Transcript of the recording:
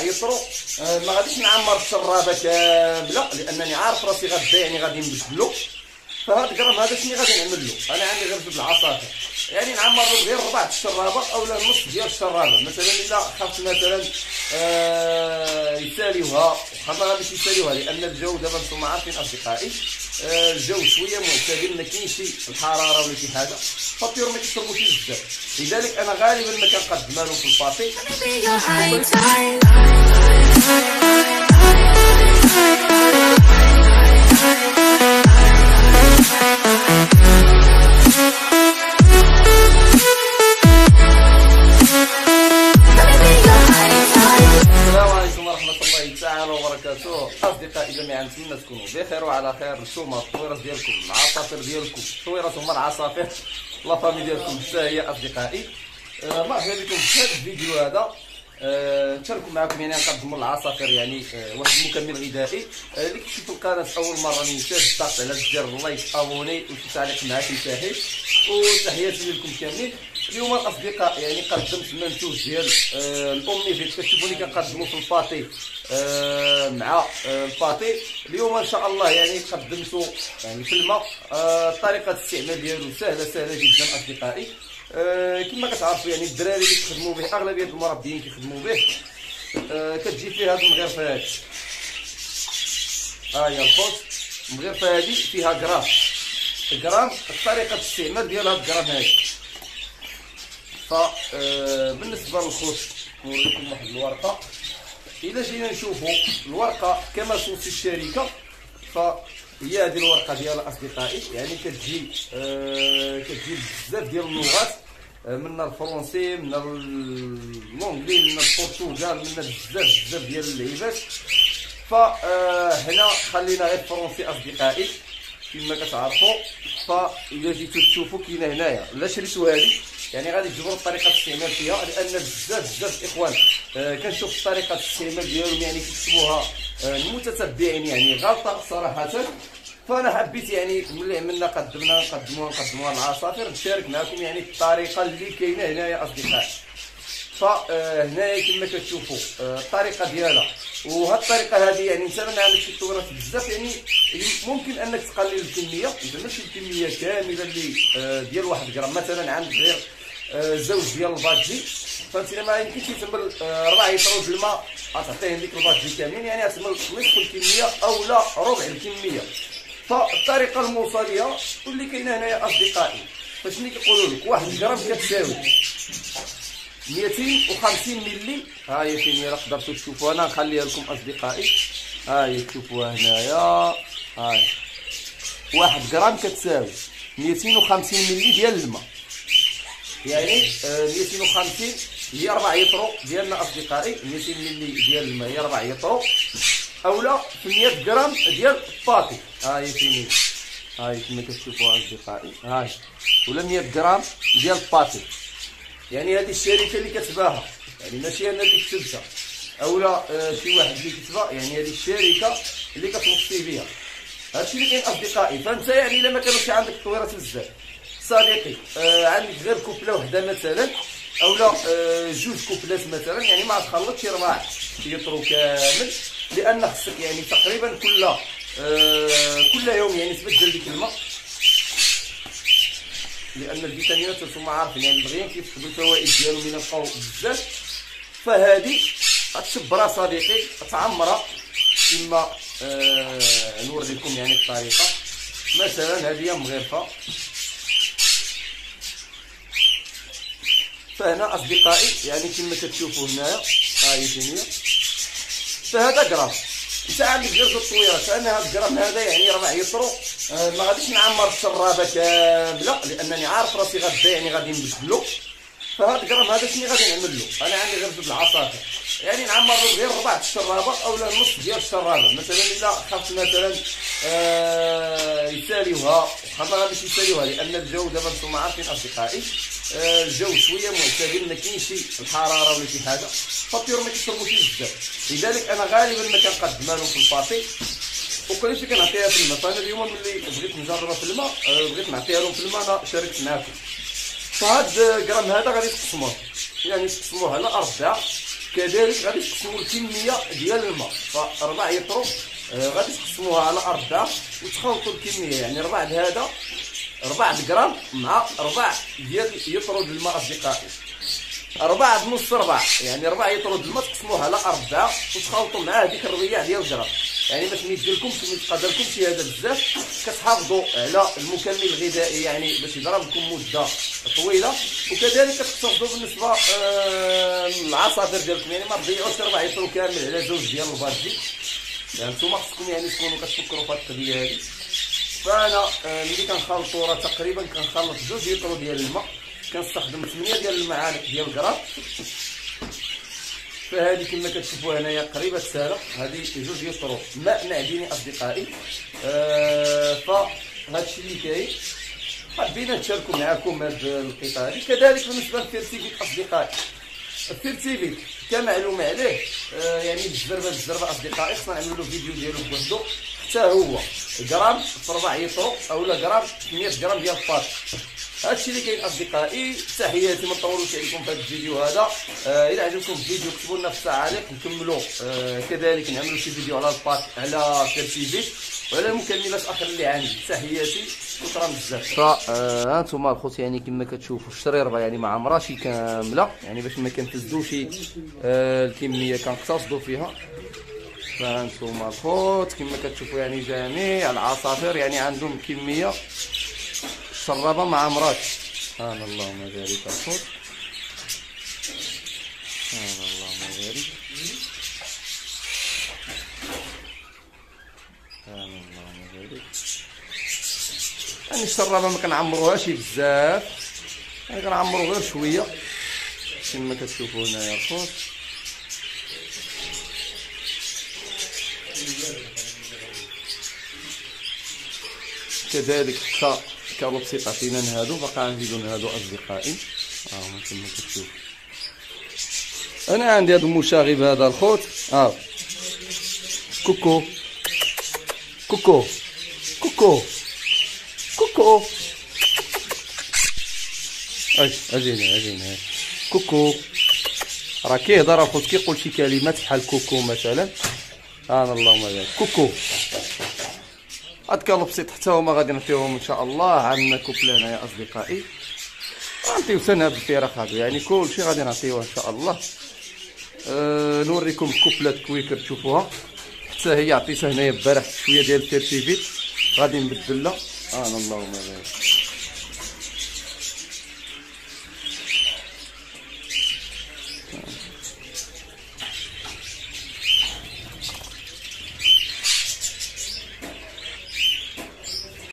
يطرو. ما غاديش نعمر الشرابه كامله لانني عارف راسي غدا يعني غادي نبدلو. فهاد الغرام هذا شنو غادي نعمل له؟ انا عندي غير جوج العصافر، يعني نعمر له غير ربع الشرابه اولا نص ديال الشرابه. مثلا الا خفت مثلا يساليوها، وخا ما غاديش يساليوها لان الجو دابا نتوما عارفين اصدقائي الجو شويه معتدل، ما كاينش الحراره ولا شي حاجه، فالطيور ما كيشربوش بزاف. لذلك انا غالبا ما كنقدمها لهم في الباطي. اصدقائي جميعا، نتمنى تكونوا بخير وعلى خير. نتوما الطويرات ديالكم، العصافر ديالكم، الطويرات هما العصافر، لا فامي ديالكم حتى هي اصدقائي. مرحبا بكم في هذا الفيديو هذا. نشاركوا معكم يعني نقدموا العصافر يعني واحد المكمل غذائي. اللي كيشوفوا القناه اول مره ما ينساش الضغط على زر اللايك، ابوني وشي تعليق معاك يسهل. وتحياتي لكم كاملين. اليوم الاصدقاء يعني قدمت منتوج ديال الامي فيت، كتشوفوني كنقدمو في الباطي مع الباطي. اليوم ان شاء الله يعني قدمته يعني في الماء. طريقه الاستعمال ديالو سهله جدا اصدقائي. كما كتعرفوا يعني الدراري اللي كيخدموا به، اغلبيه المربيين كيخدموا به. كتجي فيه هاد المغرفه هادي، ها هي الخوت. المغرفه هادي فيها غرام طريقه الاستعمال ديال هاد الغرام هادي. بالنسبه للخوت نوريكم واحد الورقه. الا جينا نشوفوا الورقه كما توصي الشركه، فهي هذه الورقه ديالها اصدقائي. يعني كتجي بزاف ديال اللغات، من الفرنسي، من اللونجلي، من البرتغال، من بزاف ديال اللعيبات. فهنا خلينا غير الفرنسي اصدقائي كما كتعرفوا. فاذا جيتوا تشوفوا كاينه هنايا، الا شريتوا هذه يعني غادي تجبروا طريقه الاستعمال فيها، لان بزاف اخوان كنشوف طريقه الاستعمال ديالهم يعني كيكتبوها المتتبعين يعني غلطه صراحه. فانا حبيت يعني ملي عملنا نقدموها العصافر نشارك معكم يعني الطريقه اللي كاينه هنايا اصدقائي. فهنايا كما كتشوفوا الطريقه ديالها. وهاد الطريقه هذه يعني مثلا عندك شي طورات بزاف يعني ممكن انك تقلل الكميه، اذا ماشي الكميه كامله اللي ديال 1 غرام. مثلا عندك غير زوج ديال الباجي، فهمتيني، ما يمكنش يتمل 4 لتر د الماء تعطيه ديك الباجي كاملين، يعني تمل نصف الكميه او لا ربع الكميه. فالطريقه الموصليه واللي كاينه هنايا اصدقائي، فشنو كيقولوا لك 1 غرام كتساوي 250 ملي. ها هي فين راه قدرتوا تشوفوها، انا نخليها لكم اصدقائي. ها هي تشوفوها هنايا، ها هي 1 غرام كتساوي 250 ملي ديال الماء. يعني 250 هي 4 لتر ديالنا اصدقائي. 200 ملي ديال الماء هي 4 لتر، اولا 100 غرام ديال الباطي. ها هي فين، ها هي كما كتشوفوها اصدقائي، ها هي ولا 100 غرام ديال الباطي. يعني هذه الشركه اللي كتباها، يعني ماشي انا اللي كتبتها اولا شي واحد اللي كتبها، يعني هذه الشركه اللي كتوصي بها. هادشي اللي كاين اصدقائي. فانت يعني الا ما كانوش عندك طويرات بزاف صديقي، عندك غير كوبله وحده مثلا اولا جوج كوبلات مثلا، يعني ما تخلطش 4 لتر كامل، لان خصك يعني تقريبا كل يوم يعني تبدل ديك الماء، لان الفيتامينات انتم عارفين يعني المغيان كيفقدوا الفوائد ديالهم من يبقاو بزاف. فهذه غتشبرها صديقي، تعمرها كما نوريكم يعني الطريقه. مثلا هذه هي مغرفه، فهنا اصدقائي يعني كما كتشوفوا هنايا ها هي فين هي. فهذا غرام، انت عندك غير جوج طويرات. انا هذا الغرام هذا يعني 4 لتر. ما غاديش نعمر الشرابه كامله لانني عارف راسي غدا يعني غادي نبدلو. فهذا الغرام هذا شنو غادي نعمل له؟ انا عندي غير جوج العصافر، يعني نعمر له غير ربع الشرابه اولا نص ديال الشرابه. مثلا اذا خفت مثلا يساليوها، وخا ما غاديش يساليوها لان الجو دابا نتوما عارفين اصدقائي الجو شويه معتدل، ما كاينش الحراره ولا شي حاجه، فالطيور ما كيشربوش بزاف. لذلك انا غالبا ما كنقدمها لهم في الباطي، وقليل كنعطيها في الماء. فانا اليوم ملي بغيت نجربها في الماء بغيت نعطيها لهم في الماء، انا شاركت معاكم. فهاد الغرام هذا غادي تقسموه، يعني تقسموه على 4 كذلك غادي تقسموا الكميه ديال الماء، ف4 يطرو غادي تقسموها على 4 وتخلطوا الكميه، يعني 4 هذا 4 غرام مع 4 ديال يطرو د الماء اصدقائي، 4 بنص 4 يعني 4 يطرو د الماء تقسموها على 4 وتخلطوا معاه ديك الربيع ديال الغرام، يعني باش ما يديرلكمش ما يتقادرلكمش هذا بزاف، كتحافظوا على المكمل الغذائي يعني باش يضرب لكم مده طويله، وكذلك كتحافظوا بالنسبه للعصافير ديالكم، يعني ما تضيعوش 4 يطرو كامل على 2 ديال البادجي، يعني نتوما خصكم يعني تكونوا كتفكروا في هاد القضيه هادي. فانا ملي كنخلطو راه تقريبا كنخلط 2 يطرو ديال الماء، كنستخدم 8 ديال المعالق ديال الكراب، فهذه كما كتشوفوا هنايا قريبه ساهله، هذه 2 يطرو ماء معدني اصدقائي. فهادشي اللي كاين، حبينا نشاركوا معكم هذه القطعه هذه. كذلك بالنسبه للفيرتيفيك اصدقائي، الفيرتيفيك كمعلومه عليه يعني بالزربه اصدقائي، خصنا نعملوا له فيديو ديالو بوحدو، حتى هو غرام في 4 يطرو اولا غرام 100 غرام ديال الفاط. هادشي اللي كاين اصدقائي. تحياتي، ما نطولوش عليكم في هذا الفيديو هذا. الى عجبكم الفيديو كتبوا لنا في التعاليق نكملوا، كذلك نعملوا شي فيديو على الباك على فيرتيفيك وعلى المكملات اخرى اللي عندي. تحياتي، شكرا بزاف. ها انتم الخوت يعني كما كتشوفوا الشريربه يعني ما عمرهاش كامله، يعني باش ما كنفسدوش الكميه كنقتصدوا فيها. فانتم الخوت كما كتشوفوا يعني جميع العصافير يعني عندهم كميه شرابه مع عمرات. سبحان الله ما ذلك الخوت، سبحان الله ما ذلك، سبحان الله ما ذلك. يعني الشرابه ما كنعمروهاش بزاف، يعني كنعمرو غير شويه كما كتشوفوا هنايا الخوت. كذلك حتى كالوبسيط عطينا نهادو، باقا غنزيدو نهادو اصدقائي. كما كتشوف انا عندي هذا المشاغب هذا الخوت. كوكو كوكو كوكو كوكو، اجينا كوكو، راه كيهضر الخوت كيقول شي كلمات بحال كوكو مثلا. سبحان الله ما ذلك كوكو. هاد كالوبسيط حتى هما غادي نعطيوهم ان شاء الله. عندنا كوبله هنايا اصدقائي، غنعطيو سنه بالفراخ هادو، يعني كلشي غادي نعطيوه ان شاء الله. نوريكم كوبلات كويكر تشوفوها، حتى هي عطيتها هنايا البارح شويه ديال الفيرتيفيت غادي نبدل لها. اللهم بارك.